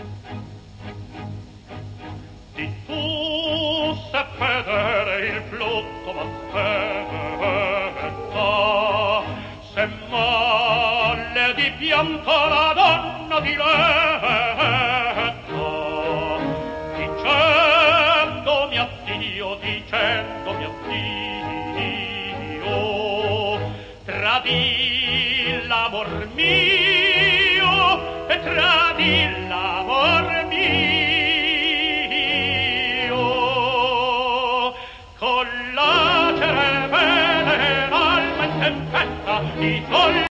Di tu sapere il flutto m'aspetta, se male di pianto la donna diletta, dicendomi addio, tradii l'amor mio e tradii l'amor mio, con la cervelle l'alma in tempesta,